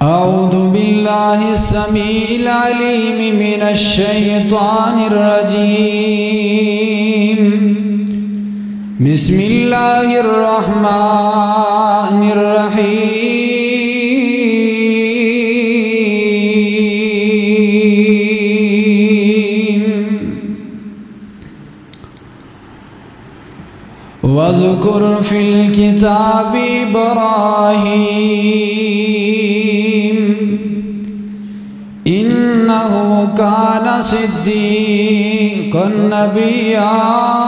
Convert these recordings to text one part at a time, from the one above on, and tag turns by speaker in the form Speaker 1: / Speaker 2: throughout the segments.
Speaker 1: أعوذ بالله السميع العليم من الشيطان الرجيم بسم الله الرحمن الرحيم واذكر في الكتاب إبراهيم إنه كان صديقا نبيا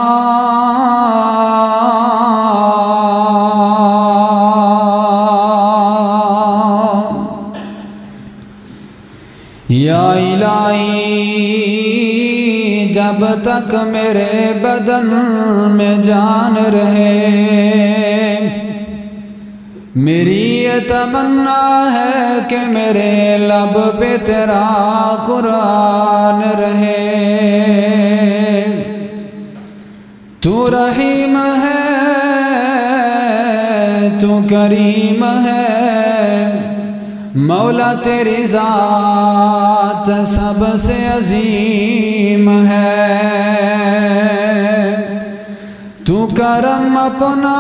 Speaker 1: یا الہی جب تک میرے بدن میں جان رہے میری یہ تمنا ہے کہ میرے لب پہ تیرا قرآن رہے تو رحیم ہے تو کریم ہے مولا تیری ذات سب سے عظیم ہے تو کرم اپنا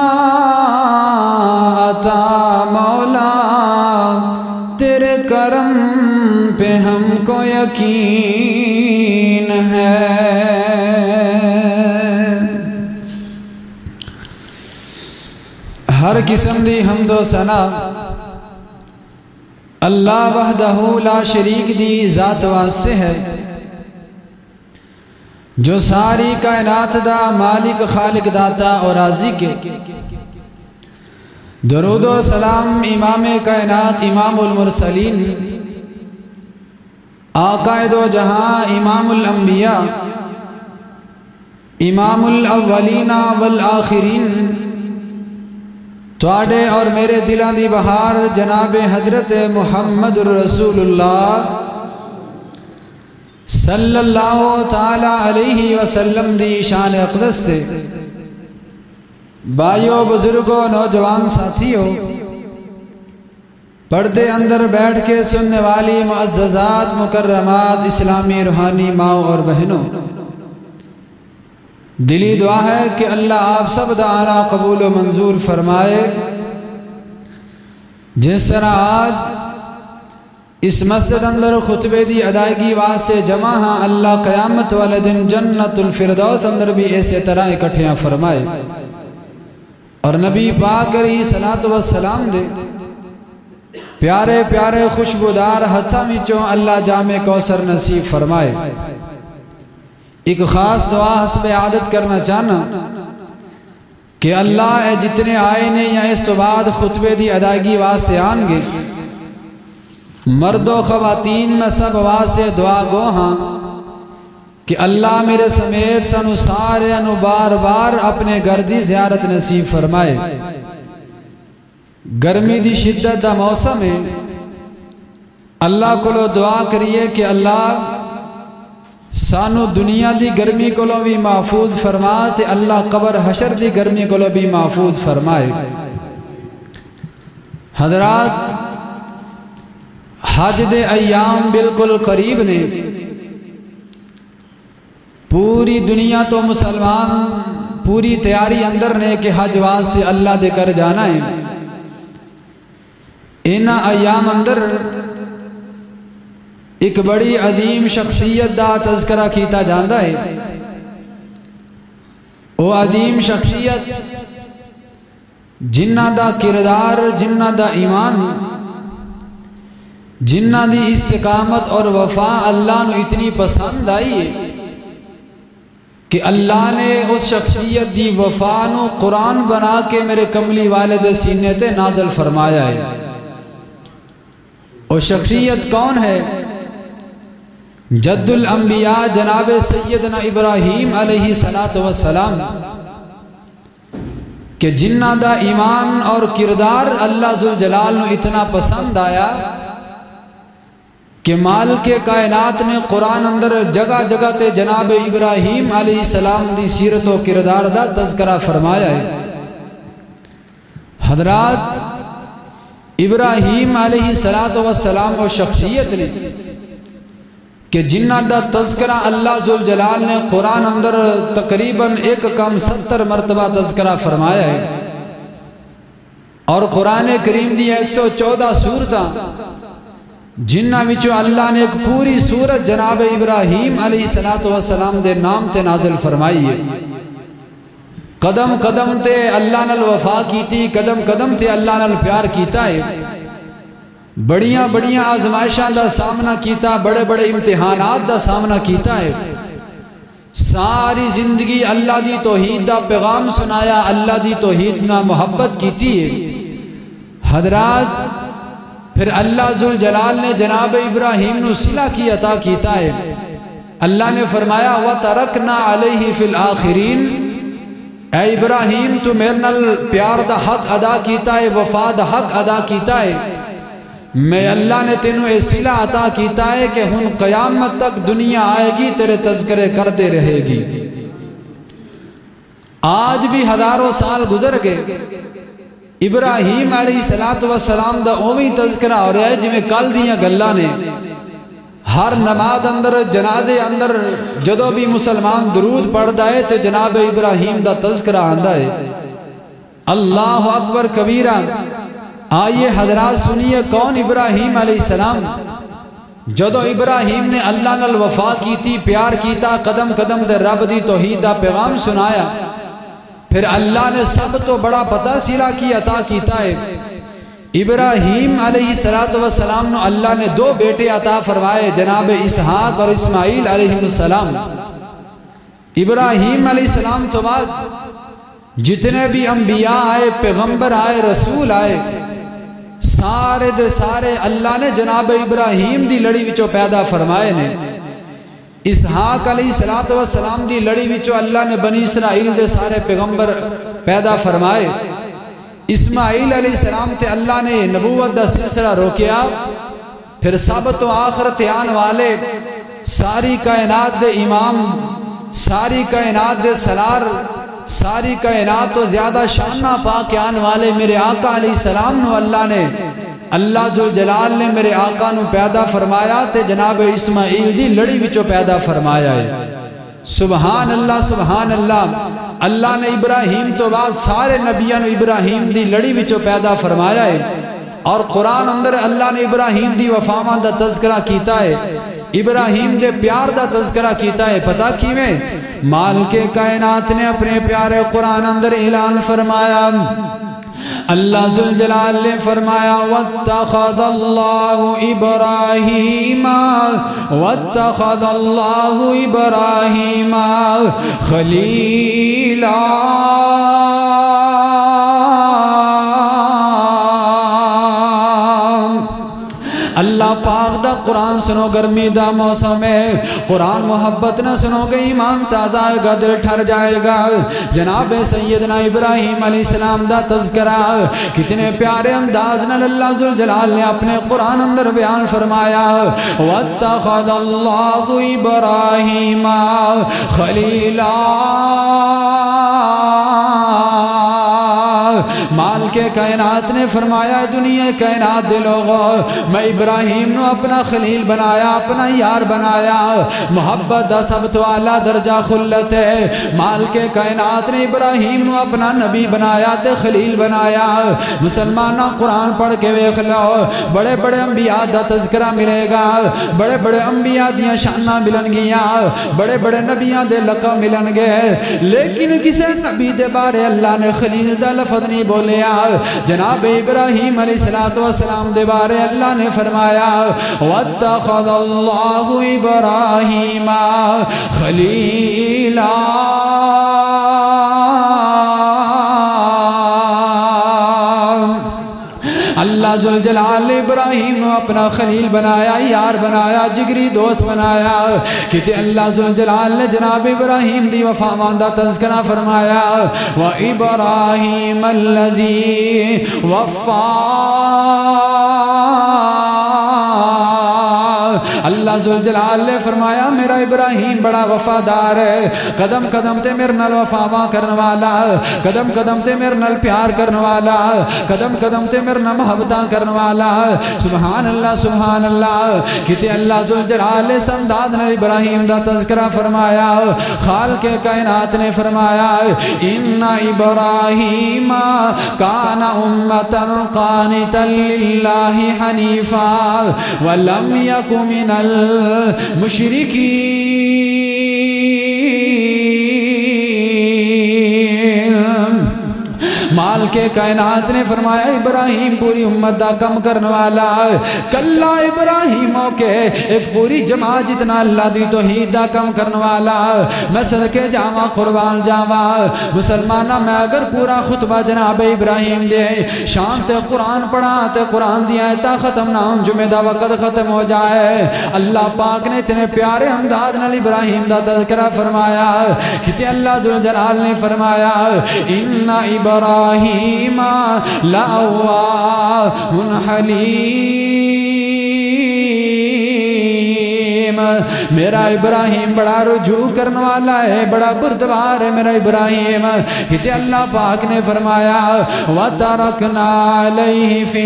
Speaker 1: عطا مولا تیرے کرم پہ ہم کو یقین ہے ہر قسم دی حمد و ثنا اللہ وحدہ لا شریک دی ذات واسطے ہے جو ساری کائنات دا مالک خالق داتا اور رازق کے درود و سلام امام کائنات امام المرسلین آقا دو جہاں امام الانبیاء امام الاولین والآخرین تواڈے اور میرے دلاں دی بہار جناب حضرت محمد رسول اللہ صلی اللہ تعالی علیہ وسلم دی شان اقدس سے بھائیو بزرگوں نوجوان ساتھیوں پردے اندر بیٹھ کے سننے والی معززات مکرمات اسلامی روحانی ماؤں اور بہنوں دلی دعا ہے کہ اللہ آپ سب دعانا قبول و منظور فرمائے جس طرح آج اس مسجد اندر خطبے دی ادائیگی واسطے جمع ہاں اللہ قیامت والے دن جنت الفردوس اندر بھی ایسے طرح اکٹھیاں فرمائے اور نبی پاک علیہ الصلوۃ والسلام دے پیارے پیارے خوشبودار ہتھاں وچوں اللہ جام کوثر نصیب فرمائے ایک خاص دعا حسب عادت کرنا چاہنا کہ اللہ جتنے آئے نے یا اس تو بعد خطبے دی ادائیگی واسطے آن گے مرد و خواتین میں سب واسطے دعا گو ہاں کہ اللہ میرے سمیت سنو سارے انو بار بار اپنے گردی زیارت نصیب فرمائے گرمی دی شدت دا موسم ہے اللہ کو لو دعا کریے کہ اللہ سانو دنیا دی گرمی کو لو بھی محفوظ فرمائے اللہ قبر حشر دی گرمی کو لو بھی محفوظ فرمائے حضرات حج دے ایام بالکل قریب نے پوری دنیا تو مسلمان پوری تیاری اندر نے کہ حج واسطے اللہ دے کر جانا ہے اینا ایام اندر ایک بڑی عظیم شخصیت دا تذکرہ کیتا جاندہ ہے وہ عظیم شخصیت جنہ دا کردار جنہ دا ایمان جنہ دی استقامت اور وفا اللہ نے اتنی پسند آئی ہے کہ اللہ نے اس شخصیت دی وفا نو قرآن بنا کے میرے کملی والد سینے تے نازل فرمایا ہے اور شخصیت کون ہے جد الانبیاء جناب سیدنا ابراہیم علیہ السلام کہ جنہ دا ایمان اور کردار اللہ ذوالجلال نے اتنا پسند آیا کہ مال کے کائنات نے قرآن اندر جگہ جگہ تے جناب ابراہیم علیہ السلام دی سیرت و کردار دا تذکرہ فرمایا ہے حضرات ابراہیم علیہ السلام و شخصیت نے کہ جنہ دا تذکرہ اللہ ذوالجلال نے قرآن اندر تقریباً 170 مرتبہ تذکرہ فرمایا ہے، اور قرآن کریم دی 114 سورتاں جنہ وچوں اللہ نے ایک پوری سورت جناب ابراہیم علیہ السلام دے نام تے نازل فرمائی ہے۔ قدم قدم تے اللہ نال وفا کیتی، قدم قدم تے اللہ نال پیار کیتا ہے، بڑیاں بڑیاں آزمائشاں دا سامنا کیتا، بڑے بڑے امتحانات دا سامنا کیتا ہے، ساری زندگی اللہ دی توحید دا پیغام سنایا، اللہ دی توحید نہ محبت کیتی ہے۔ حضرات پھر اللہ ذوالجلال نے جناب ابراہیم نو صلہ کی عطا کیتا ہے۔ اللہ نے فرمایا وَتَرَكْنَا عَلَيْهِ فِي الْآخِرِينَ، اے ابراہیم تو میرے نال پیار دا حق ادا کیتا ہے، وفا دا حق ادا کیتا ہے، میں اللہ نے تینوں اے صلہ عطا کیتا ہے کہ ہن قیامت تک دنیا آئے گی تیرے تذکرے کرتے رہے گی۔ آج بھی ہزاروں سال گزر گئے، ابراہیم علیہ السلام دا اوہی تذکرہ ہو رہا ہے جی میں کل دیاں گلاں نے۔ ہر نماز اندر جنازے اندر جدو بھی مسلمان درود پڑھدا ہے تو جناب ابراہیم دا تذکرہ آندا ہے۔ اللہ اکبر کبیرہ۔ آئیے حضرات سنیے کون ابراہیم علیہ السلام؟ جدو ابراہیم نے اللہ نال وفا کیتی، پیار کیتا، قدم قدم دے رب دی توحید دا پیغام سنایا، پھر اللہ نے سب تو بڑا پتہ صلہ کی عطا کیتا ہے۔ ابراہیم علیہ السلام نو اللہ نے 2 بیٹے عطا فرمائے، جناب اسحاق اور اسماعیل علیہ السلام۔ ابراہیم علیہ السلام تو بعد جتنے بھی انبیاء آئے، پیغمبر آئے، رسول آئے، سارے دے سارے اللہ نے جناب ابراہیم دی لڑی وچوں پیدا فرمائے نے۔ اسحاق علیہ السلام دی لڑی وچوں اللہ نے بنی اسرائیل دے سارے پیغمبر پیدا فرمائے۔ اسماعیل علیہ السلام تے اللہ نے نبوت دا سلسلہ روکیا، پھر سب تو آخرت آن والے، ساری کائنات دے امام، ساری کائنات دے سلار، ساری کائنات تو زیادہ شانہ پاک آن والے میرے آقا علیہ السلام نو اللہ نے، اللہ ذوالجلال نے میرے آقا نو پیدا فرمایا تے جناب اسماعیل دی لڑی وچوں پیدا فرمایا ہے۔ سبحان اللہ سبحان اللہ۔ اللہ نے ابراہیم تو بعد سارے نبیان ابراہیم دی لڑی وچوں پیدا فرمایا ہے، اور قرآن اندر اللہ نے ابراہیم دی وفاواں دا تذکرہ کیتا ہے، ابراہیم دے پیار دا تذکرہ کیتا ہے۔ پتہ کیویں؟ مالک کائنات نے اپنے پیارے قرآن اندر اعلان فرمایا، اللہ ذوالجلال نے فرمایا وَاتَّخَذَ اللَّهُ إِبْرَاهِيمَ وَاتَّخَذَ اللَّهُ إِبْرَاهِيمَ خَلِيلًا۔ اللہ پاک دا قرآن سنو گرمی دا موسم ہے، قرآن محبت نہ سنو گے ایمان تازہ گا، دل ٹھر جائے گا۔ جناب سیدنا ابراہیم علیہ السلام دا تذکرہ کتنے پیارے انداز نال اللہ ذوالجلال نے اپنے قرآن اندر بیان فرمایا، وَاتَّخَذَ اللَّهُ إِبْرَاهِيمَ خَلِيلًا۔ مالک کائنات نے فرمایا دنیا کائنات دے لوگوں میں ابراہیم نو اپنا خلیل بنایا، اپنا یار بنایا، محبت دا سب تو اعلیٰ درجہ خلت ہے۔ مالک کائنات نے ابراہیم نو اپنا نبی بنایا تے خلیل بنایا۔ مسلمانہ قرآن پڑھ کے ویکھ لو، بڑے بڑے انبیاء دا تذکرہ ملے گا، بڑے بڑے انبیاء دیاں شاناں ملن گیاں، بڑے بڑے نبیاں دے لقب ملن گے، لیکن کسے نبی دے بارے اللہ نے خلیل دا لفظ نہیں بولیا۔ جناب ابراہیم علیہ السلام دے بارے اللہ نے فرمایا وَاتَّخَذَ اللَّهُ إِبْرَاهِيمَ خَلِيلًا۔ اللہ ذوالجلال نے ابراہیم نو اپنا خلیل بنایا، یار بنایا، جگری دوست بنایا۔ کہتے اللہ ذوالجلال نے جناب ابراہیم دی وفا ماندہ تذکرہ فرمایا، وَإِبْرَاهِيمَ الَّذِي وَفَّا۔ اللہ ذوالجلال نے فرمایا میرا ابراہیم بڑا وفادار ہے، قدم قدم تے میرے نال وفا کرنے والا، قدم قدم تے میرے نال پیار کرنے والا، قدم قدم تے میرے نال محبتاں کرنے والا۔ سبحان اللہ سبحان اللہ۔ کتے اللہ ذوالجلال نے سمداد نے ابراہیم دا تذکرہ فرمایا، خالق کائنات نے فرمایا ان ابراہیم کان امتا قانتا للہ حنیفا ولم یک من المشرکین۔ مال کے کائنات نے فرمایا ابراہیم پوری امت دا کم کرنے والا، کلا ابراہیموں کے ایک پوری جماعت جتنا اللہ دی توحید دا کم کرنے والا۔ میں صدقے جاواں قربان جاواں مسلمانہ، میں اگر پورا خطبہ جناب ابراہیم دے شان تے قرآن پڑھا تے قرآن دی آیتاں ختم نہ ہوں، جمعہ دا وقت ختم ہو جائے۔ اللہ پاک نے اتنے پیارے انداز نال ابراہیم دا تذکرہ فرمایا کہ اللہ ذوالجلال نے فرمایا ان ابراہیم لأواہ حلیم، میرا ابراہیم بڑا رجوع کرنے والا ہے، بڑا بردبار ہے میرا ابراہیم۔ کہ اللہ پاک نے فرمایا وَتَرَكْنَا عَلَيْهِ فِي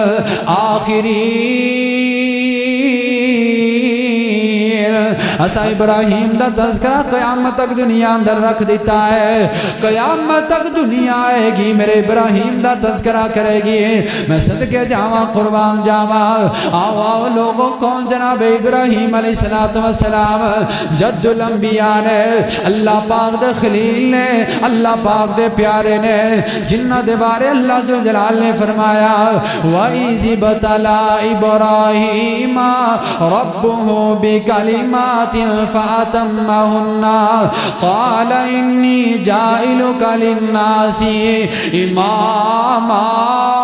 Speaker 1: الْآخِرِينَ۔ اسا ابراہیم دا تذکرہ قیامت تک دنیا اندر رکھ دیتا ہے، قیامت تک دنیا آئے گی میرے ابراہیم دا تذکرہ کرے گی۔ میں صدقے جاواں قربان جاواں، آؤ آؤ لوگوں کون جناب ابراہیم علیہ السلام جد الانبیاء نے، اللہ پاک دے خلیل نے، اللہ پاک دے پیارے نے، جنہ دے بارے اللہ ذوالجلال نے فرمایا وَإِذِ ابْتَلَىٰ إِبْرَاهِيمَ رَبُّهُ بِكَلِمَاتٍ فَأَتَمَّهُنَّ قَالَ إِنِّي جَاعِلُكَ لِلنَّاسِ إِمَامًا۔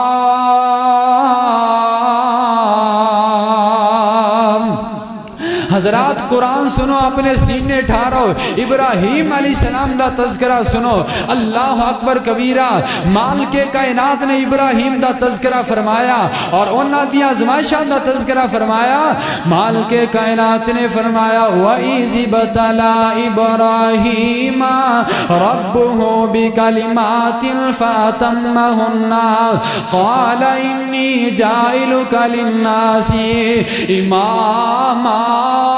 Speaker 1: حضرات قرآن سنو، اپنے سینے ٹھارو، ابراہیم علیہ السلام دا تذکرہ سنو۔ اللہ اکبر کبیرہ۔ مال کے کائنات نے ابراہیم دا تذکرہ فرمایا اور انہاں دی آزمائشاں دا تذکرہ فرمایا۔ مال کے کائنات نے فرمایا وَإِذِ ابْتَلَىٰ إِبْرَاهِيمَ رَبُّهُ بِكَلِمَاتٍ فَأَتَمَّهُنَّ قَالَ إِنِّي جَاعِلُكَ لِلنَّاسِ إِمَامًا۔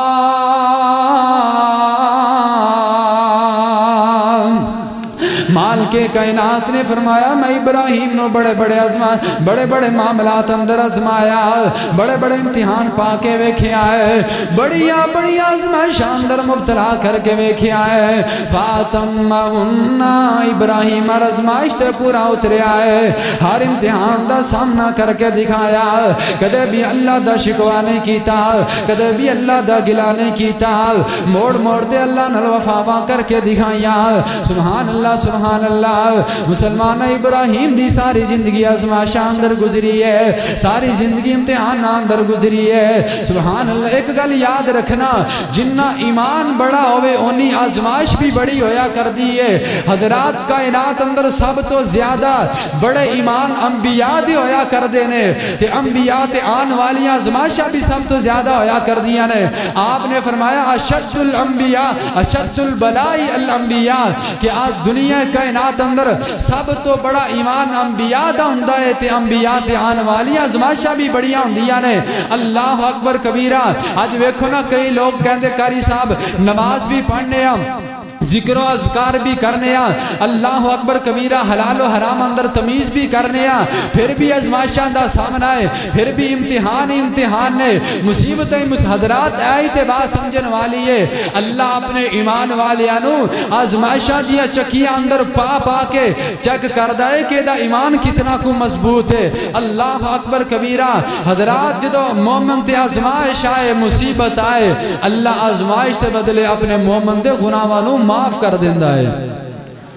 Speaker 1: مال کے کائنات نے فرمایا میں ابراہیم نو بڑے بڑے معاملات اندر ازمایا، بڑے بڑے امتحان پاکے ویکھے آئے، بڑی آزمائش اندر مبتلا کر کے ویکھے آئے۔ فَاتَمَّهُنَّ ابراہیم ہر ازمائش تے پورا اترے آئے، ہر امتحان دا سامنا کر کے دکھایا، کدے بھی اللہ دا شکوا نہیں کیتا، کدے بھی اللہ دا گلا نہیں کیتا، موڑ دے اللہ نال وفا کر کے دکھایا۔ سبحان اللہ سبحان اللہ۔ مسلمان ابراہیم دی ساری زندگی آزمائشاں اندر گزری ہے، ساری زندگی امتحان اندر گزری ہے۔ سبحان اللہ۔ ایک گل یاد رکھنا، جنہ ایمان بڑا ہوئے اونی آزمائش بھی بڑی ہویا کر دی ہے۔ حضرات کائنات اندر سب تو زیادہ بڑے ایمان انبیاء دی ہویا کر دینے، تے انبیاء تے آن والی آزمائشاں بھی سب تو زیادہ ہویا کر دیا نے۔ آپ نے فرمایا اشد الانبیاء اشد البلائی الانبیاء، کہ آج دنیا کائنات اندر سب تو بڑا ایمان انبیاء دا ہوندا ہے، تے انبیاء تے آن والی آزمائشاں بھی بڑیاں ہوندیاں نے۔ اللہ اکبر کبیرہ۔ آج ویکھو نا کئی لوگ کہندے قاری صاحب نماز بھی پڑھنے ہم، ذکر و اذکار بھی کرنے ہیں، اللہ اکبر کبیرہ، حلال و حرام اندر تمیز بھی کرنے ہیں، پھر بھی آزمائشاں دا سامنا ہے، پھر بھی امتحان نے، مصیبتیں حضرات آئی تے بات سمجھن والی ہے۔ اللہ اپنے ایمان والیانو آزمائشاں دیا چکیاں اندر پا کے چک کردہ ہے کہ دا ایمان کتنا کو مضبوط ہے۔ اللہ اکبر کبیرہ۔ حضرات جدو مومن تے آزمائش آئے، مصیبت آئے، اللہ آزمائش سے بدلے اپنے مومن دے گناہانوں معاف کر دیندہ ہے۔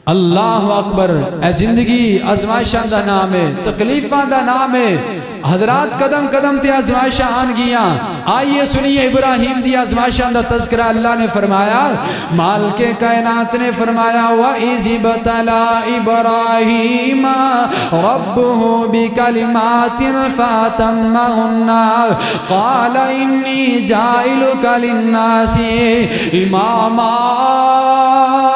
Speaker 1: اللہ اکبر. اے زندگی آزمائشاں دا نام ہے, تکلیفاں دا نام ہے. حضرات قدم قدم تے آزمائشاں آن گیاں. آئیے سنیے ابراہیم دی آزمائشاں دا تذکرہ. اللہ نے فرمایا, مالک کائنات نے فرمایا, وَإِذِ ابْتَلَىٰ إِبْرَاهِيمَ رَبُّهُ بِكَلِمَاتٍ فَأَتَمَّهُنَّ قَالَ إِنِّي جَاعِلُكَ لِلنَّاسِ إِمَامًا.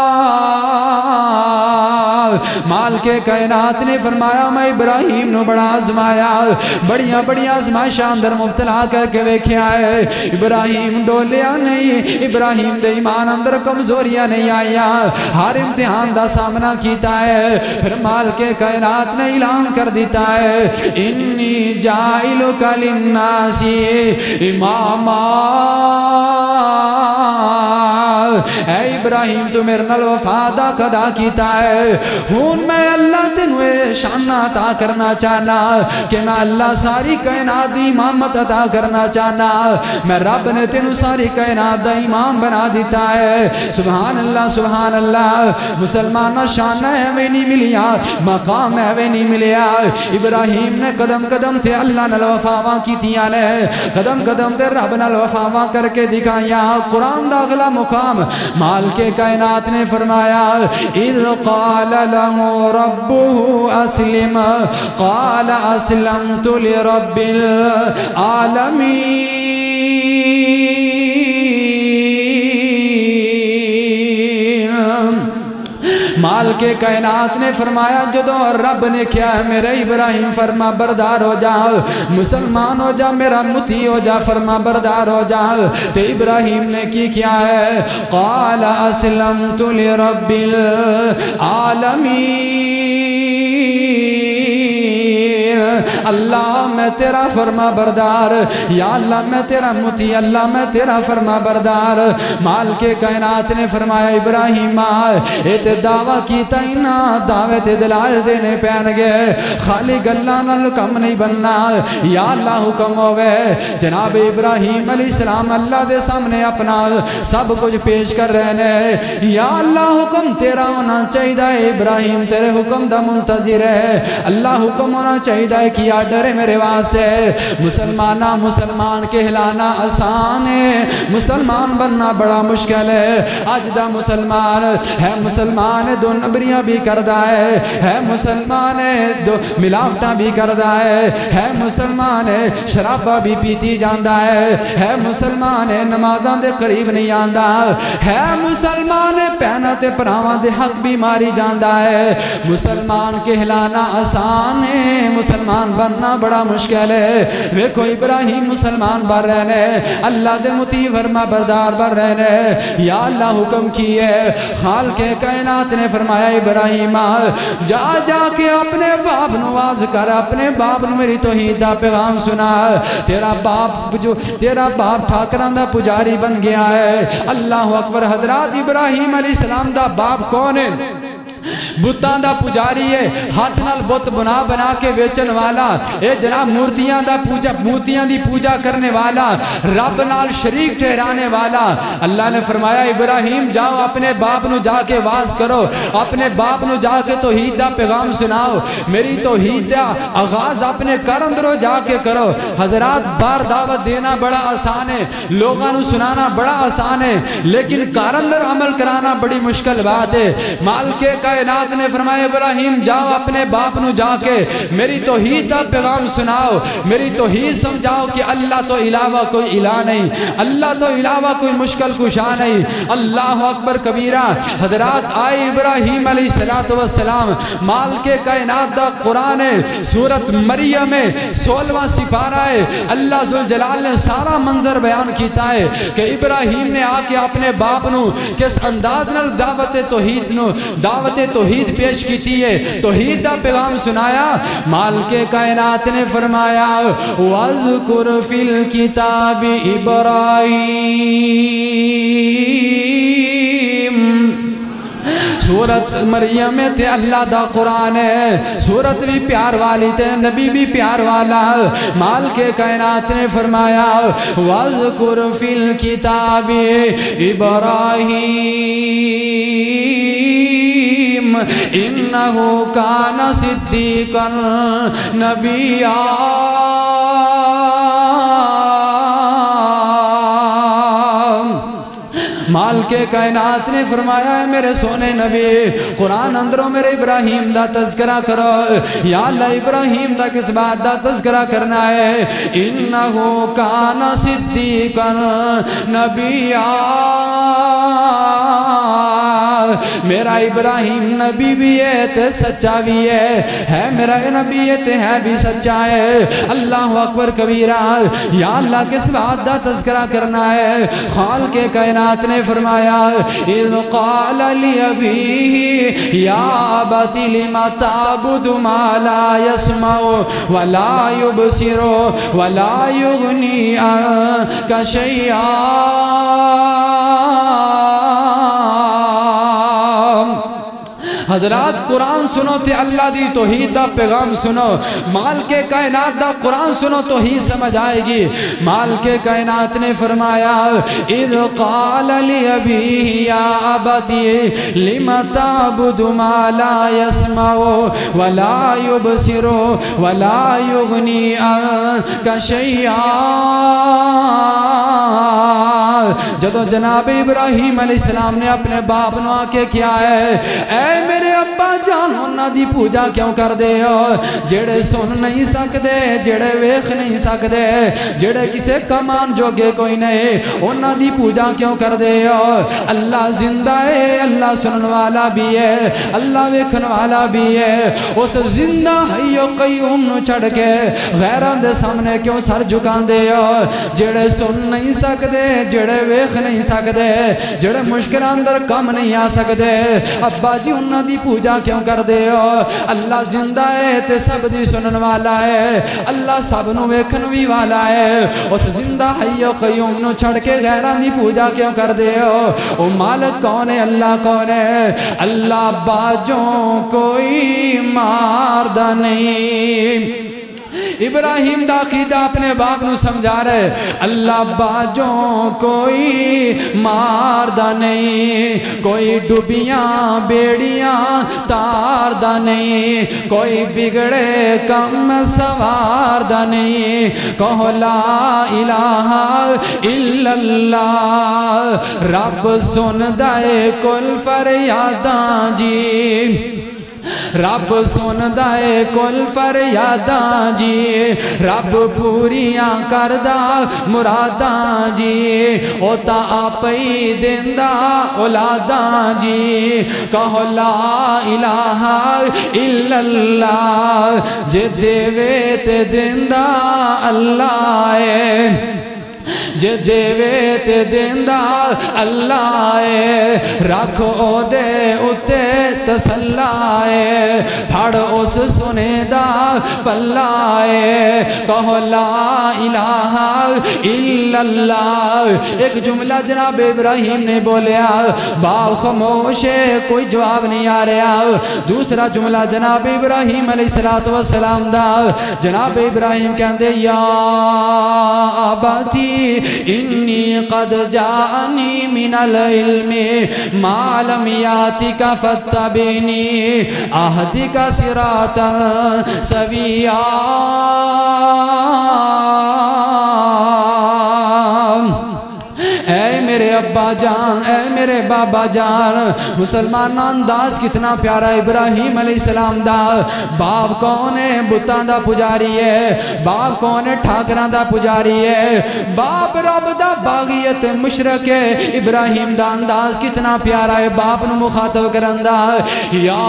Speaker 1: مالک کائنات نے فرمایا, میں ابراہیم نو بڑا آزمایا, بڑیاں بڑیاں آزمائشاں اندر مبتلا کر کے ویکھیا ہے. ابراہیم ڈولیا نہیں, ابراہیم دے ایمان اندر کمزوریاں نہیں آئیاں, ہر امتحان دا سامنا کیتا ہے. پھر مالک کائنات نے اعلان کر دیتا ہے, انی جاعلک للناس اماما. اے ابراہیم تو میرے نال وفادہ قدا کیتا ہے, ہون میں اللہ تینوے شان عطا کرنا چاہنا کہ میں اللہ ساری کائنات دی امامت عطا کرنا چاہنا. میں رب نے تینو ساری کائنات دا امام بنا دیتا ہے. سبحان اللہ سبحان اللہ. مسلمانہ شان ایویں نہیں ملیا, مقام ایویں نہیں ملیا. ابراہیم نے قدم قدم تے اللہ نال وفاواں کیتیاں نے, قدم قدم تے رب نال وفاواں کر کے دکھائیاں. قرآن دا اگلا مقام مالک کائنات نے فرمایا, اذ قال له ربه اسلم قال اسلمت لرب العالمین. مالک کائنات نے فرمایا, جدو رب نے کیا ہے میرے ابراہیم فرما بردار ہو جا, مسلمان ہو جا, میرا متی ہو جا, فرما بردار ہو جا. تو ابراہیم نے کی کیا ہے, قال اسلمت لرب العالمین. اللہ میں تیرا فرما بردار, یا اللہ میں تیرا متی, اللہ میں تیرا فرما بردار. مالک کائنات نے فرمایا, ابراہیم ایت دعویٰ کیتا ہی نا, دعوے تے دلائل دینے پہن گئے, خالی گلہ نال کم نہیں بننا. یا اللہ حکم ہوئے. جناب ابراہیم علیہ السلام اللہ دے سامنے اپنا سب کچھ پیش کر رہے ہیں. یا اللہ حکم تیرا ہونا چاہیے, ابراہیم تیرے حکم دا منتظر ہے. اللہ حکم ہونا چاہیے, کیا ڈرے میرے واسے. مسلمانہ مسلمان کہلانا آسان ہے, مسلمان بننا بڑا مشکل ہے. آج دا مسلمان ہے, مسلمان دو نبریاں بھی کردہ ہے مسلمان دو ملاوٹاں بھی کردہ ہے مسلمان شرابہ بھی پیتی جاندہ ہے مسلمان نمازاں دے قریب نہیں آندہ, ہے مسلمان پہنت پراوان دے حق بھی ماری جاندہ ہے. مسلمان کہلانا آسان ہے, مسلمان بننا بڑا مشکل ہے. ویکھو ابراہیم مسلمان بن رہنے, اللہ دے مطیع فرما بردار بن رہنے. یا اللہ حکم کیے, خالق کائنات نے فرمایا, ابراہیم جا جا کے اپنے باپ نواز کر, اپنے باپ نو میری توحید دا پیغام سنا. تیرا باپ ٹھاکران دا پجاری بن گیا ہے. اللہ اکبر. حضرات ابراہیم علیہ السلام دا باپ کون ہے؟ بتاں دا پجاری ہے, ہاتھ نال بت بنا بنا کے بیچن والا, اے جناب مورتیاں دی پوجا کرنے والا, رب نال شریک ٹھہرانے والا. اللہ نے فرمایا, ابراہیم جاؤ اپنے باپ نو جا کے واز کرو, اپنے باپ نو جا کے توحید دا پیغام سناؤ, میری توحید دا آغاز اپنے گھر اندروں جا کے کرو. حضرات بار دعوت دینا بڑا آسان ہے, لوگاں نو سنانا بڑا آسان ہے, لیکن گھر اندر عمل کرانا بڑی مشکل بات ہے. مالک کائنات نے فرمایا, ابراہیم جاؤ اپنے باپ نو جا کے میری توحید دا پیغام سناؤ, میری توحید سمجھاؤ کہ اللہ تو علاوہ کوئی الہ نہیں, اللہ تو علاوہ کوئی مشکل کشا نہیں. اللہ اکبر کبیرہ. حضرات آئے ابراہیم علیہ السلام, مالک کائنات دا قرآن ہے, سورت مریم میں 16واں سپارہ ہے. اللہ ذوالجلال نے سارا منظر بیان کیتا ہے کہ ابراہیم نے آ کے اپنے باپ نو کس انداز نال دعوت توحید پیش کیتی ہے, توحید دا پیغام سنایا. مالک کائنات نے فرمایا, وَاذْكُرْ فِي الْكِتَابِ إِبْرَاهِيمَ. سورت مریم میں تے اللہ دا قرآن ہے, سورت بھی پیار والی تے نبی بھی پیار والا. مالک کائنات نے فرمایا, وَاذْكُرْ فِي الْكِتَابِ إِبْرَاهِيمَ. انہو کان صدیقا نبیا مالک کائنات نے فرمایا ہے میرے سونے نبی قرآن اندروں میرے ابراہیم دا تذکرہ کرو یا اللہ ابراہیم دا کس بات دا تذکرہ کرنا ہے انہو کان صدیقا نبیا میرا ابراہیم نبی بھی ہے تے سچا بھی ہے میرا نبی تے ہے بھی سچا ہے اللہ اکبر کبیرہ یا اللہ کس بات دا تذکرہ کرنا ہے خالق کائنات نے فرمایا اذ قال لأبیہ یا ابت لم تعبد ما لا يسمع ولا يبصر ولا يغنی عنک شیئا حضرات قرآن سنو تے اللہ دی توحید دا پیغام سنو مال کے کائنات دا قرآن سنو تو ہی سمجھ آئے گی مال کے کائنات نے فرمایا اذ قال لأبیہ یا ابتی لم تعبد ما لا يسمع ولا يبصر ولا يغنی عنک شیئا جدو جناب ابراہیم علیہ السلام نے اپنے باپ نو آکے کیا ہے اے میرے ابا جان انہاں دی پوجا کیوں کر دے ہو جڑے سن نہیں سکدے جڑے ویکھ نہیں سکدے جڑے کسے کمان جوگے کوئی نہیں انہاں دی پوجا کیوں کر دے ہو اللہ زندہ ہے اللہ سنن والا بھی ہے اللہ ویکھن والا بھی ہے اس زندہ حی و قیوم نو چھڑ کے غیران دے سامنے کیوں سر جھکان دے ہو جڑے سن نہیں سکدے جڑے ویکھ نہیں سکدے جڑے مشکل اندر کم نہیں آ سکدے ابا جی انہاں دی پوجا کیوں کر دے ہو اللہ زندہ ہے تے سب دی سنن والا ہے اللہ سب نو ویکھن وی والا ہے اس زندہ حی و قیوم نو چھڑ کے غیران دی پوجا کیوں کر دے ہو او مالک کون ہے اللہ کون ہے اللہ باجوں کوئی ماردہ نہیں ابراہیم دا عقیدہ اپنے باپ نو سمجھا رہے اللہ باجوں کوئی ماردہ نہیں کوئی ڈوبیاں بیڑیاں تاردہ نہیں کوئی بگڑے کم سواردہ نہیں کہو لا الہ الا اللہ رب سن دائے کل فریاداں جی رب سن دائے کل فریاداں جی رب پوریاں کردہ مراداں جی اوتا آپئی دیندہ اولاداں جی کہو لا الہ الا اللہ جے دیوے تے دیندہ اللہ ہے جے دیوے تے دیندہ اللہ ہے رکھو دے اتے تسلائے پھڑ اس سنے دا پلائے کہو لا الہ الا اللہ ایک جملہ جناب ابراہیم نے بولیا باپ خاموش ہے کوئی جواب نہیں آ رہا دوسرا جملہ جناب ابراہیم علیہ السلام دا جناب ابراہیم کہندے یا آباتی انی قد جانی من العلم ما لم یاتک فاتبعنی اہدک صراطا سویا اے میرے ابا جان اے میرے بابا جان مسلمان انداز کتنا پیارا ابراہیم علیہ السلام دا باپ کون ہے بتان دا پجاری ہے باپ کون ہے ٹھاکران دا پجاری ہے باپ رب دا باغیت مشرک ہے ابراہیم دا انداز کتنا پیارا ہے باپ نو مخاطب کرندہ یا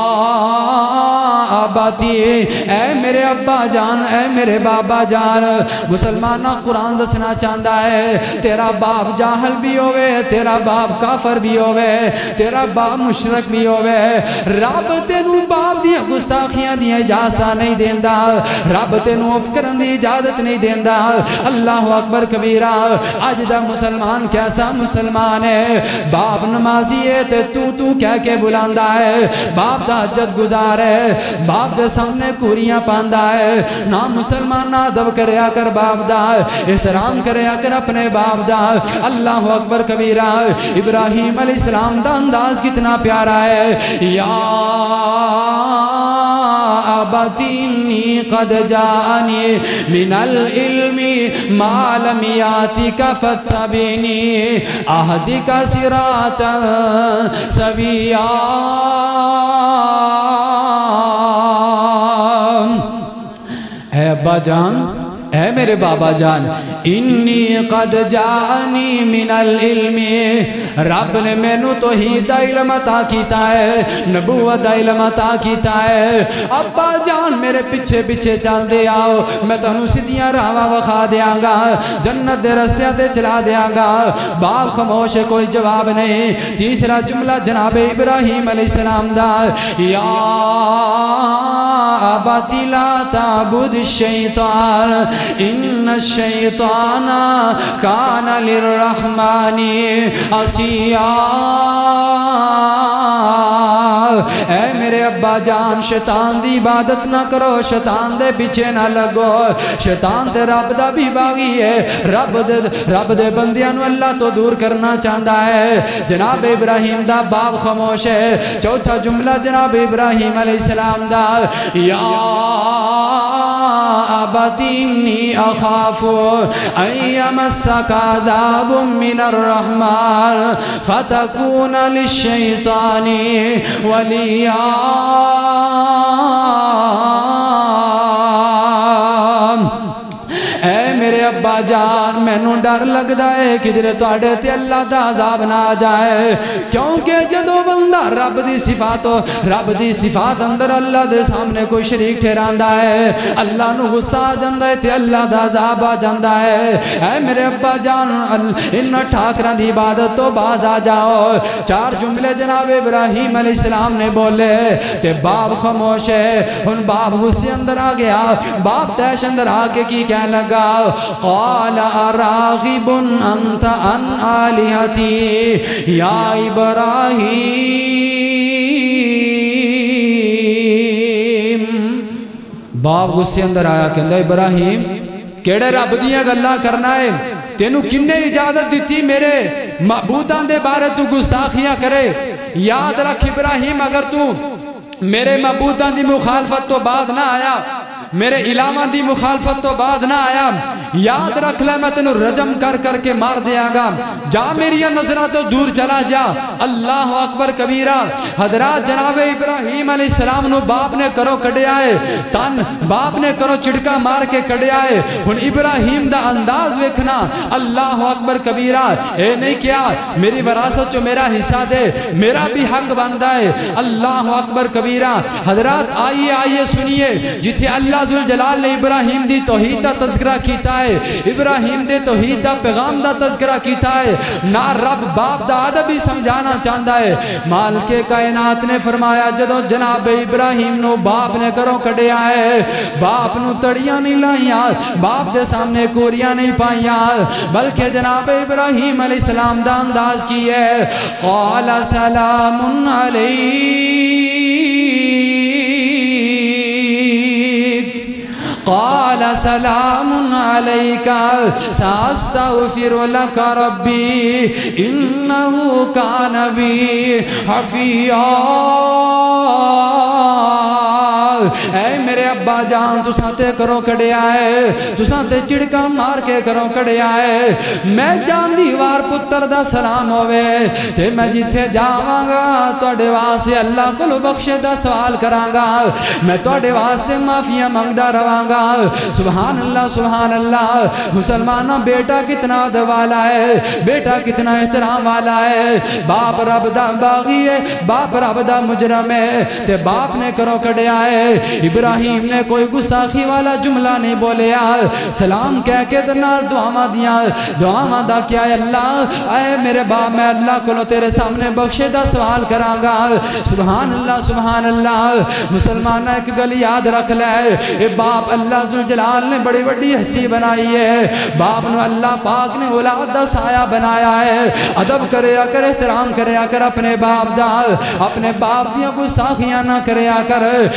Speaker 1: آباتی اے میرے ابا جان اے میرے بابا جان مسلمانہ قرآن دسنا چاندہ ہے تیرا باپ جاہل بھی ہوئے تیرا باپ کافر بھی ہوئے تیرا باپ مشرک بھی ہوئے رب تینو باپ دیا گستاخیاں دیا اجازتہ نہیں دیندہ رب تینو افکرن دی اجازت نہیں دیندہ اللہ اکبر کبیرہ آج دا مسلمان کیسا مسلمان ہے باپ نمازی ہے تو کہہ کے بلاندہ ہے باپ دا حجت گزار ہے باپ دے سامنے کوریاں پاندہ ہے نا مسلمان نا ادب کریا کر باپ دا احترام کریا کر اپنے باپ دا اللہ اکبر اکبر کبیرہ ابراہیم علیہ السلام دا انداز کتنا پیارا ہے یا ابتینی قد جانی من العلم ما لم یاتک فتبینی اہدک صراطا سویا اے ابا جان اے میرے بابا جان انی قد جانی من العلم رب نے مینو توحید دا علم عطا کیتا ہے نبوت دا علم عطا کیتا ہے ابا جان میرے پیچھے پیچھے چل دے آؤ میں تنو سیدھیاں راواں وکھا دیاں گا جنت دے رستیاں تے چلا دیاں گا باپ خاموش ہے کوئی جواب نہیں تیسرا جملہ جناب ابراہیم علیہ السلام دا یا ابتی لا تعبد الشیطان ان الشیطان کان للرحمن عصیا اے میرے ابا جان شیطان دی عبادت نہ کرو شیطان دے پیچھے نہ لگو شیطان تے رب دا بھی باغی ہے رب دے بندیاں نو اللہ تو دور کرنا چاہتا ہے جناب ابراہیم دا باپ خاموش ہے چوتھا جملہ جناب ابراہیم علیہ السلام دا یا ابتینی اخاف ان یمسک عذاب من الرحمن فتکون للشیطان ولیا اے میرے ابا جان میں نو ڈر لگدا ہے کدھر تواڈے تے اللہ دا عذاب نہ آ جائے کیونکہ جدو بندہ رب دی صفات اندر اللہ دے سامنے کوئی شریک ٹھہراندا ہے اللہ نو غصہ آ جاندا ہے تے اللہ دا عذاب آ جاندا ہے اے میرے ابا جان ان ٹھاکراں دی عبادت تو باز آ جاؤ چار جملے جناب ابراہیم علیہ السلام نے بولے تے باپ خاموش ہے ان باپ غصے اندر آ گیا باپ تیش اندر آ کے کی کہنے لگا قال اراغب انت عن آلہتی یا ابراہیم باپ غصے اندر آیا کہندا ابراہیم کیڑے رب دیاں گلاں کرنا ہے تینوں کنے اجازت دیتی میرے معبوداں دے بارے تو گستاخیاں کرے یاد رکھ ابراہیم اگر تو میرے معبوداں دی مخالفت تو بعد نہ آیا میرے الہاں دی مخالفت تو بعد نہ آیا یاد رکھ لے میں تینوں رجم کر کر کے مار دیا گا جا میری نظرہ تو دور چلا جا اللہ اکبر کبیرہ حضرات جناب ابراہیم علیہ السلام نو باپ نے کرو کڑے آئے تن باپ نے کرو چڑکا مار کے کڑے آئے ان ابراہیم دا انداز ویکھنا اللہ اکبر کبیرہ اے نہیں کیا میری وراثت جو میرا حصہ دے میرا بھی حق بندا ہے اللہ اکبر کبیرہ حضرات آئیے سنیے جتھے اللہ ذوالجلال نے ابراہیم دی توحید دا تذکرہ کیتا ہے ابراہیم دے توحید دا پیغام دا تذکرہ کیتا ہے نہ رب باپ دا ادب ہی سمجھانا چاہتا ہے مالک کائنات نے فرمایا جدو جناب ابراہیم نو باپ نے کرو کڑے آئے باپ نو تڑیاں نہیں لائیاں باپ دے سامنے کوریاں نہیں پائیاں بلکہ جناب ابراہیم علیہ السلام دا انداز کی ہے قال سلام علیہ قال سلام عليك سأستغفر لك ربي إنه كان بي حفيا اے میرے ابا جان تو ساتے کرو کڑے آئے تو ساتے چڑکا مار کے کرو کڑے آئے میں جان دیوار پتر دا سلام ہوئے تے میں جیتے جاواں گا توڑے واسے اللہ کو بخشے دا سوال کران گا میں توڑے واسے معافیاں مانگدا رواں گا سبحان اللہ مسلمانہ بیٹا کتنا ادب والا ہے بیٹا کتنا احترام والا ہے باپ رب دا باغی ہے باپ رب دا مجرم ہے تے باپ نے کرو کڑے آئے ابراہیم نے کوئی گستاخی والا جملہ نہیں بولیا سلام کہہ کے دنار دعاواں دیاں دعاواں دا کیا ہے اللہ اے میرے باپ میں اللہ کو تیرے سامنے بخشے دا سوال کراں گا سبحان اللہ مسلمانہ ایک گل یاد رکھ لے اے باپ اللہ ذوالجلال نے بڑی بڑی ہستی بنائی ہے باپ نو اللہ پاک نے اولاد دا سایہ بنایا ہے ادب کریا کر احترام کریا کر اپنے باپ دا اپنے باپ دیاں گستاخیاں نہ کریا کر ایک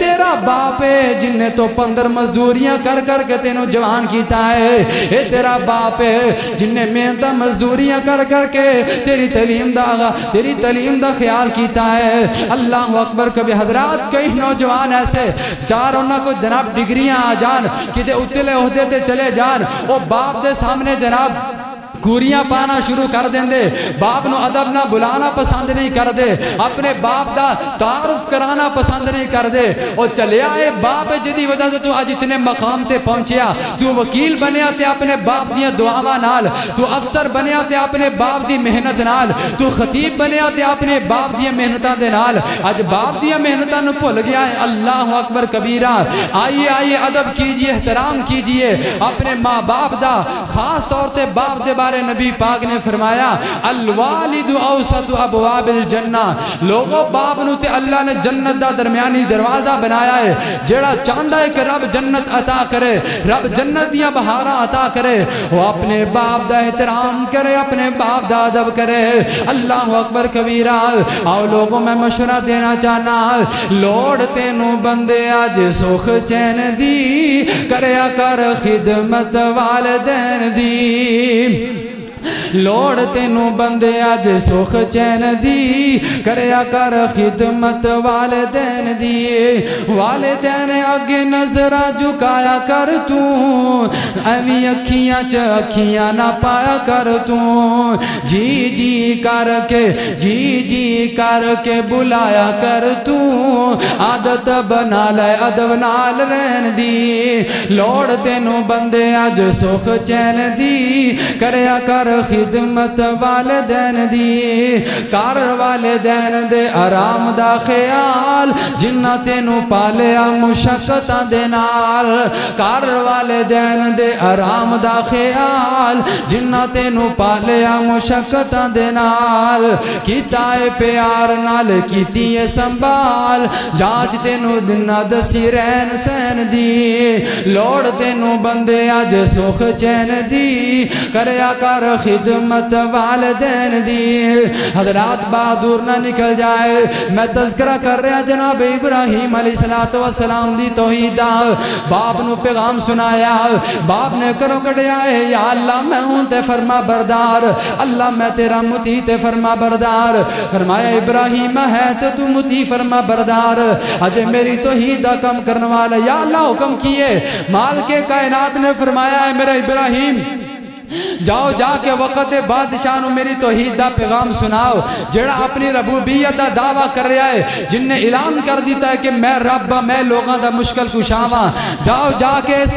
Speaker 1: تیرا باپ ہے جن نے تو 15 مزدوریاں کر کر کے تینوں جوان کیتا ہے، اے تیرا باپ ہے جن نے محنت مزدوریاں کر کر کے تیری تعلیم دا خیال کیتا ہے۔ اللہ اکبر۔ کبھی حضرات کئی نوجوان ایسے چاروں نہ کو جناب ڈگریاں آ جان کدے اتلے عہدے تے چلے جان، وہ باپ دے سامنے جناب کوریاں پانا شروع کر دیں دے، باپ نو ادب نہ بلانا پسند نہیں کر دے، اپنے باپ دا تعارف کرانا پسند نہیں کر دے، اور چلیا اے باپ جدی وجہ سے تو آج اتنے مقام تے پہنچیا، تو وکیل بنیا تے اپنے باپ دیا دعاواں نال، تو افسر بنیا تے اپنے باپ دی محنت نال، تو خطیب بنیا تے اپنے باپ دیا محنتاں دے نال، آج باپ دیا محنتاں نو بھول گیا ہے۔ اللہ اکبر کبیرہ۔ آئیے ادب کیجئے، احترام کیجئے اپنے ماں باپ دا، خاص طور تے باپ دے نبی پاک نے فرمایا الوالد اوسط ابواب الجنہ، لوگوں باپ نو تے اللہ نے جنت دا درمیانی دروازہ بنایا ہے، جیڑا چاہتا ہے کہ رب جنت عطا کرے، رب جنت دیا بہاراں عطا کرے، وہ اپنے باپ دا احترام کرے، اپنے باپ دا ادب کرے۔ اللہ اکبر کبیرہ۔ آؤ لوگوں میں مشورہ دینا چاہنا، لوڑ تینوں بندے آج سخ چین دی، کریا کر خدمت والدین دی، لوڑ تینوں بندے آج سخ چین دی، کریا کر خدمت والدین دی، والدین اگے نظرہ جھکایا کر تو، ایویں اکھیاں اکھیاں نہ پایا کر تو، جی کر کے بلایا کر تو، عادت بنا لے ادب نال رہن دی، لوڑ تینوں بندے آج سخ چین دی، کریا کر خدمت والدین دی، کار والدین دے آرام دا خیال، جنہ تینوں پالیا مشقتاں دے نال، کار والدین دے آرام دا خیال، جنہ تینوں پالیا مشقتاں دے نال، کیتا اے پیار نال کیتی اے سنبھال، جانچ تینوں دنہ دسی رہن سین دی، لوڑ تینوں بندے آج سخ چین دی، کریا کر خدمت والدین دی۔ حضرات بہادر نہ نکل جائے، میں تذکرہ کر رہا جناب ابراہیم علیہ السلام دی توحید دا، باپ نو پیغام سنایا، باپ نے کرو کڑیا ہے یا اللہ میں ہوں تے فرما بردار، اللہ میں تیرا مطیع تے فرما بردار، فرمایا ابراہیم ہے تو مطیع فرما بردار، اجے میری توحید دا کم کرنے والا، یا اللہ حکم کیے، مالک کائنات نے فرمایا ہے میرا ابراہیم جاؤ جا کے وقت بادشاہ نو میری توحید دا پیغام سناؤ، جڑا اپنی ربوبیت دا دعویٰ کر رہا ہے، جن نے اعلان کر دیتا ہے کہ میں رب میں لوگاں دا مشکل کشاواں، جاؤ جا کے اس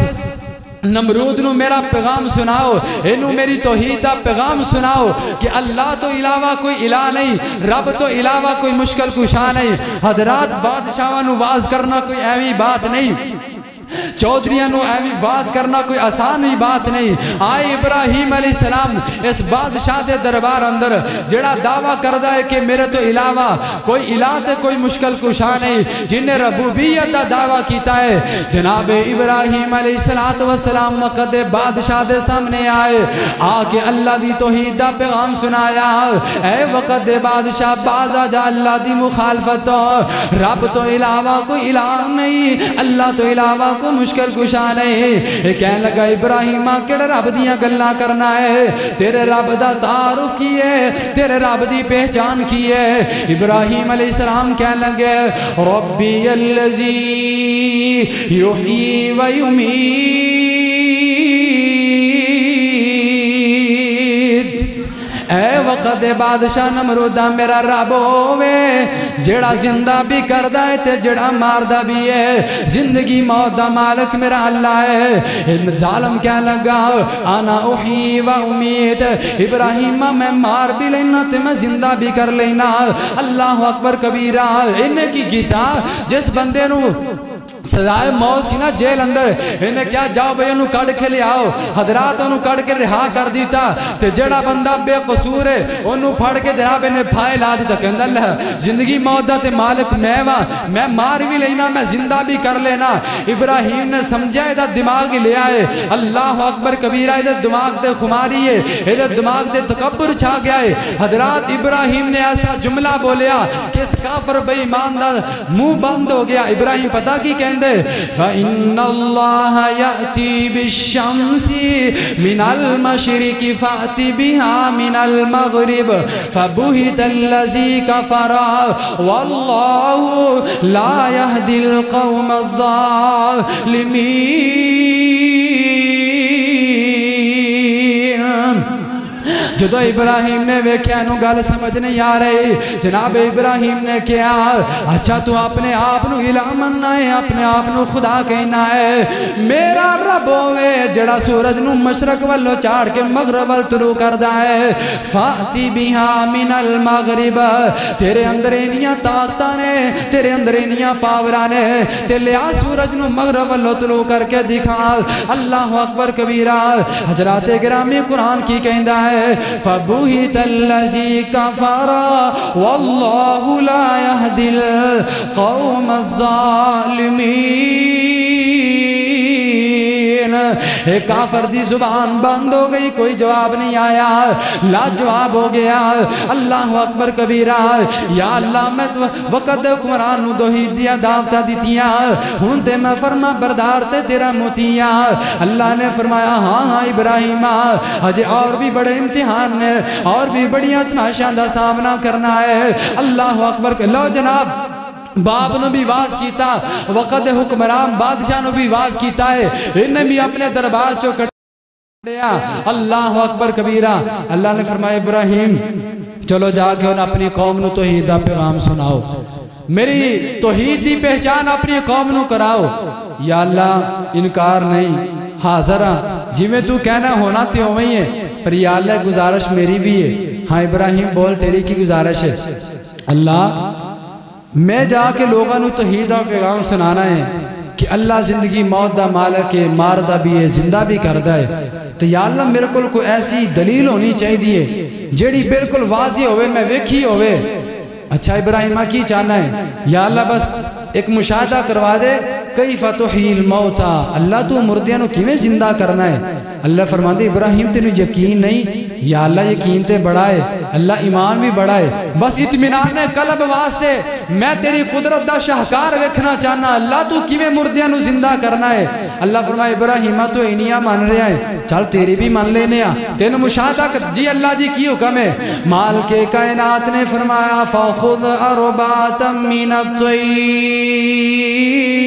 Speaker 1: نمرود نو میرا پیغام سناؤ، انہوں میری توحید دا پیغام سناؤ کہ اللہ تو علاوہ کوئی الہ نہیں، رب تو علاوہ کوئی مشکل کشا نہیں۔ حضرات بادشاہ نو واز کرنا کوئی ایوی بات نہیں، چودھریاں نو ایوی باز کرنا کوئی آسان ہی بات نہیں۔ آئے ابراہیم علیہ السلام اس بادشاہ دے دربار اندر جڑا دعویٰ کردہ ہے کہ میرے تو علاوہ کوئی الہ تے کوئی مشکل کشا نہیں، جن نے ربوبیت دا دعویٰ کیتا ہے، جناب ابراہیم علیہ السلام وقت بادشاہ دے سامنے آئے، آکے اللہ دی توحید دا پیغام سنایا، اے وقت بادشاہ بازا جا اللہ دی مخالفت، رب تو علاوہ کوئی الہ نہیں، اللہ تو علاوہ کو مشکل کشا نہیں۔ کہنے لگا ابراہیمہ کیڑے رب دیاں گلاں کرنا ہے، تیرے رب دا تعارف کیے، تیرے رب دی پہچان کیے۔ ابراہیم علیہ السلام کہنے لگے ربی الذی یحیی و یمیت، اے وقت بادشاہ نمرودہ میرا رب ہوئے، جڑا زندہ بھی کردہ ہے تے جڑا ماردہ بھی ہے، زندگی موت دا مالک میرا اللہ ہے۔ ظالم کیا لگا انا احیی و امیت، ابراہیمہ میں مار بھی لینا تے میں زندہ بھی کر لینا۔ اللہ اکبر کبیرہ۔ انہیں کی گیتا جس بندے نو سزائے موت سی نا جیل اندر انہیں کیا جاؤ بھئی انہوں کڑ کے لے آؤ حضرات انہوں کڑ کے رہا کر دیتا تے جڑا بندہ بے قصور ہے انہوں پھڑ کے جناب انہیں پھائے لا دیتا کہ اللہ زندگی موت دا تے مالک میں مار بھی لینا میں زندہ بھی کر لینا ابراہیم نے سمجھا ادھا دماغ لے آئے اللہ اکبر کبیرہ ادھا دماغ دے خماری ہے ادھا دماغ دے تکبر چھا گیا ہے حضرات ابراہیم نے ایسا جملہ بولیا کہ اس کافر بے ایمان دا منہ بند ہو گیا ابراہیم پتہ کی کہندے فَإِنَّ اللَّهَ يَأْتِي بِالشَّمْسِ مِنَ الْمَشْرِقِ فَأْتِ بِهَا مِنَ الْمَغْرِبِ فَبُهِتَ الَّذِي كَفَرَ وَاللَّهُ لَا يَهْدِي الْقَوْمَ الظَّالِمِينَ جدو ابراہیم نے ویکھیا انہوں گل سمجھ نہیں آ رہی جناب ابراہیم نے کیا اچھا تو اپنے آپنو الہ مننا ہے اپنے آپنو خدا کہنا ہے میرا رب ہوئے جڑا سورج نو مشرق والو چاڑ کے مغرب وال طلوع کردہ ہے فاتی بِہَا مِنَ الْمَغْرِبَ تیرے اندر انیاں طاقتانے تیرے اندر انیاں پاورانے تے لیا سورج نو مغرب والو طلوع کر کے دکھا اللہ اکبر کبیرہ حضرات گرامی قرآن کی کہندہ ہے فَبُهِتَ الَّذِي كَفَرَ وَاللَّهُ لَا يَهْدِي الْقَوْمَ الظَّالِمِينَ ایک کافر دی زبان بند ہو گئی کوئی جواب نہیں آیا لا جواب ہو گیا اللہ اکبر کبیرہ یا اللہ میں وقت حکمران نو دوہید دیا دعوتہ دیتیاں ہون تے میں فرما بردار تے تیرا موتیاں اللہ نے فرمایا ہاں ابراہیم ہجے اور بھی بڑے امتحان نے اور بھی بڑی آزمائشاں دا سامنا کرنا ہے اللہ اکبر لو جناب باپ نے بھی واز کیتا وقت حکمران بادشاہ نے بھی واز کیتا ہے انہیں بھی اپنے دربار چو کٹ دیا اللہ اکبر کبیرہ اللہ نے فرمایا ابراہیم چلو جا کے انہیں اپنی قوم نو توحید دا پیغام سناؤ میری توحید دی پہچان اپنی قوم نو کراؤ یا اللہ انکار نہیں حاضر جی میں تو کہنا ہونا تے ہوئی ہے پر یا اللہ گزارش میری بھی ہے ہاں ابراہیم بول تیری کی گزارش ہے اللہ میں جا کے لوگاں نو توحید دا پیغام سنانا ہے کہ اللہ زندگی موت دا مالک ہے ماردہ بھی ہے زندہ بھی کردہ ہے تو یا اللہ میرے کل کوئی ایسی دلیل ہونی چاہیے جیڑی بالکل واضح ہوئے میں ویکھی ہوئے اچھا ابراہیمہ کی چاہنا ہے یا اللہ بس ایک مشاہدہ کروا دے کیف تحیی الموتا اللہ تو مردیاں نو کیویں زندہ کرنا ہے اللہ فرماندے ابراہیم تینو یقین نہیں یا اللہ یقین تے بڑا ہے اللہ ایمان بھی بڑا ہے بس اطمینان قلب واسطے میں تیری قدرت دا شاہکار ویکھنا چاہنا اللہ تو کیویں مردیاں نو زندہ کرنا ہے اللہ فرمائے ابراہیمہ تو انیاں مان رہا ہے چل تیری بھی مان لینے تینو مشاہدہ کر جی اللہ جی کی حکم ہے مال کے کائنات نے فرمایا فَخُذْ أَرْبَعَةً مِّنَ الطَّيْرِ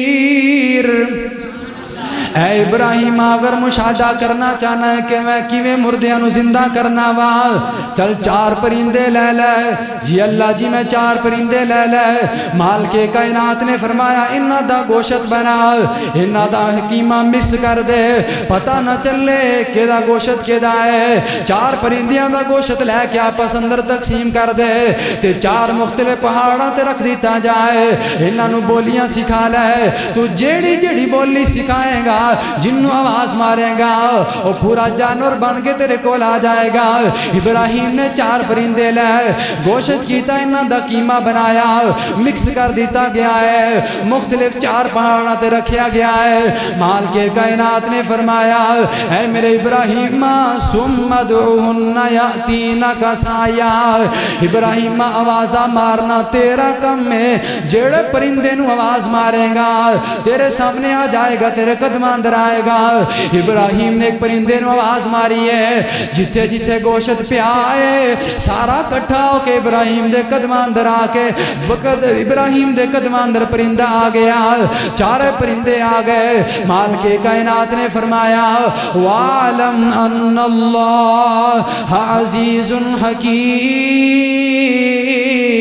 Speaker 1: اے ابراہیم اگر مشاہدہ کرنا چاہنا ہے کہ میں کیویں مردیاں نو زندہ کرنا وا چل 4 پرندے لے لے جی اللہ جی میں 4 پرندے لے لے مال کے کائنات نے فرمایا انہاں دا گوشت بنا انہاں دا حکیمہ مکس کر دے پتہ نہ چلے کہ دا گوشت کیدا ہے 4 پرندیاں دا گوشت لے کے آپس اندر تقسیم کر دے تے 4 مختلف پہاڑاں تے رکھ دیتا جائے انہاں نو بولیاں سکھا لے تو جیڑی جیڑی بولی سکھائے گا جنوں آواز مارے گا وہ پورا جانور بن کے تیرے کول آ جائے گا ابراہیم نے 4 پرندے لے گوشت کیتا انہاں دا قیمہ بنایا مکس کر دیتا گیا ہے مختلف 4 پہاڑاں تے رکھیا گیا ہے مال کے کائنات نے فرمایا اے میرے ابراہیم ثم ادعوہن یاتینک سعیا ابراہیم آوازہ مارنا تیرا کم ہے جڑے پرندے نو آواز مارے گا تیرے سامنے آ جائے گا تیرے قدم اندر آئے گا ابراہیم نے ایک پرندے نو آواز ماری ہے جتے جتے گوشت پہ آئے سارا کٹھا ہو کے ابراہیم دے قدم اندر آ کے وقت ابراہیم دے قدم اندر پرندہ آ گیا 4 پرندے آ گئے مال کے کائنات نے فرمایا وَعَلَمْ أَنَّ اللَّهَ عَزِيزٌ حَكِيمٌ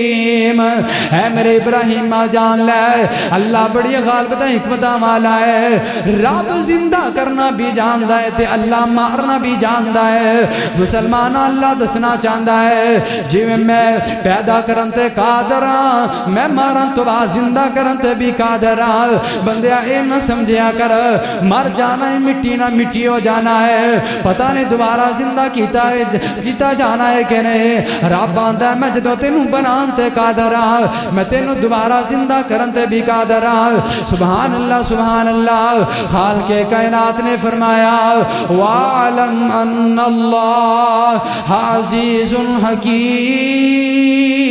Speaker 1: اے میرے ابراہیم جان لے اللہ بڑی غالبت حکمت والا ہے رب زندہ کرنا بھی جاندا ہے تے اللہ مارنا بھی جاندا ہے مسلمان اللہ دسنا چاہتا ہے جی میں پیدا کرن تے قادر ہاں میں مارن تو بعد زندہ کرن تے بھی قادر ہاں بندیا اے نہ سمجھیا کر مر جانا ہے مٹی نہ مٹی ہو جانا ہے پتہ نہیں دوبارہ زندہ کیتا جانا ہے کہ نہیں رب آندا ہے میں جدوں تینوں بنان تے قادر ہاں میں تینوں دوبارہ زندہ کرن تے بھی قادر ہاں سبحان اللہ خالق کائنات نے فرمایا وَعَلَمْ أَنَّ اللَّهَ عَزِيزٌ حَكِيمٌ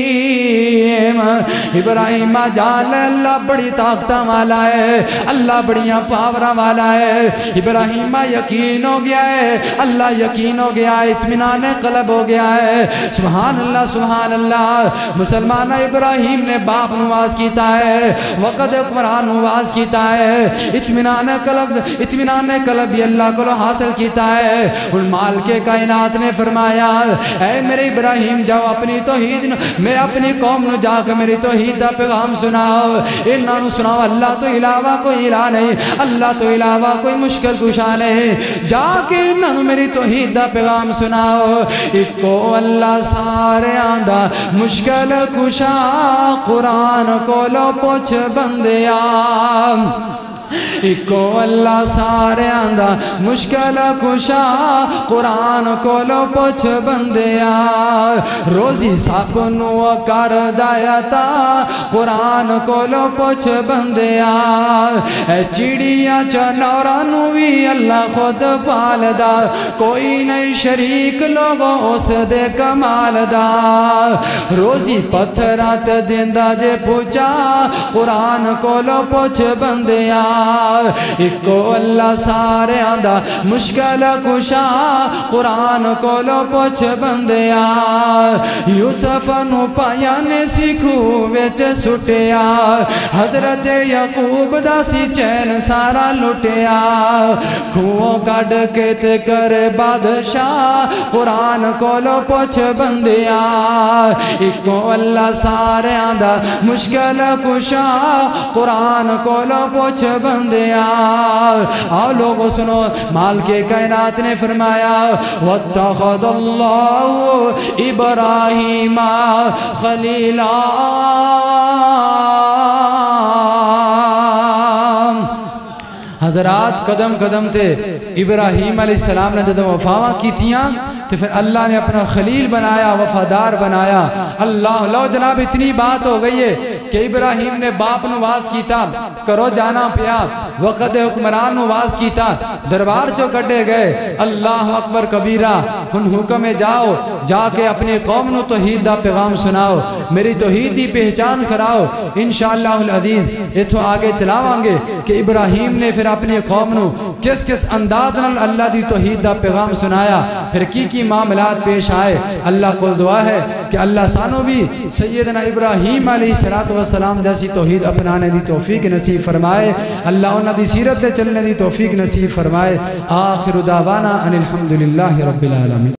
Speaker 1: ابراہیم جان اللہ بڑی طاقت والا ہے اللہ بڑیاں پاورا والا ہے ابراہیم یقین ہو گیا ہے اللہ یقین ہو گیا ہے اطمینان قلب ہو گیا ہے سبحان اللہ مسلمان ابراہیم نے باپ نواز کیتا ہے وقت حکمران نواز کیتا ہے اطمینان قلب بھی اللہ کو حاصل کیتا ہے ان مال کے کائنات نے فرمایا اے میرے ابراہیم جاؤ اپنی توحید میں اپنی قوم نو جا کے میری توحید دا پیغام سناؤ انہاں نو سناؤ اللہ تو علاوہ کوئی الہ نہیں اللہ تو علاوہ کوئی مشکل کشا نہیں جا کے انہاں نو میری توحید دا پیغام سناؤ اکو اللہ سارے آندہ مشکل کشا قرآن کو لو پوچھ بندیا اکو اللہ سارے آندہ مشکل کشا قرآن کو لو پوچھ بندیا روزی سب نو کر دایتا قرآن کو لو پوچھ بندیا اے چڑیا چنورا نو بھی اللہ خود پال دا کوئی نہیں شریک لوگوں اس دے کمال دا روزی پتھرات دیندہ جے پوچھا قرآن کو لو پوچھ بندیا اکو اللہ سارے آندہ مشکل کشا قرآن کو لو پوچھ بندیا یوسف نو پایا نے سکھو ویچ سٹیا حضرت یعقوب دا سی چین سارا لٹیا کھووں کڑ کے تے کر بادشاہ قرآن کو لو پوچھ بندیا اکو اللہ سارے آندہ مشکل کشا قرآن کو لو پوچھ بندیا آؤ لوگوں سنو مال کے کائنات نے فرمایا وَاتَّخَذَ اللَّهُ إِبْرَاهِيمَ خَلِيلًا حضرات قدم قدم تے ابراہیم علیہ السلام نے جب وفاوہ کی تیاں تو پھر اللہ نے اپنا خلیل بنایا وفادار بنایا اللہ لو جناب اتنی بات ہو گئی ہے کہ ابراہیم نے باپ نواز کیتا کرو جانا پیا وقت حکمران نواز کیتا دربار جو کٹے گئے اللہ اکبر کبیرہ ان حکم جاؤ جا کے اپنے قوم نو توحید دا پیغام سناؤ میری توحید دی پہچان کراؤ انشاءاللہ العزیز اتھو آگے چلاوانگے کہ ابراہیم نے پھر اپنی قوم نو کس کس انداز نال اللہ دی توحید دا پیغام سنایا پھر کی معاملات پیش آئے اللہ کو دعا ہے کہ اللہ سانو بھی سیدنا ابراہیم علیہ السلام جیسی توحید اپنانے دی توفیق نصیب فرمائے اللہ انہاں دی سیرت دے چلنے دی توفیق نصیب فرمائے آخر دعوانا ان الحمدللہ رب العالمین